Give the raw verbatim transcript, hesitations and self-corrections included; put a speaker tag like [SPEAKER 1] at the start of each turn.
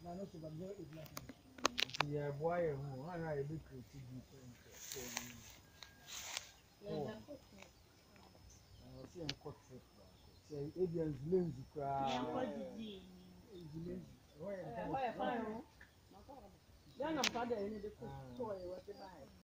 [SPEAKER 1] na no so ba go e black.
[SPEAKER 2] Yeah, boy, who I know a bit creative. Oh, I see a court trip. Say, Abian's lens, you cry.
[SPEAKER 1] Why fine? Then I'm father any the toy what they buy.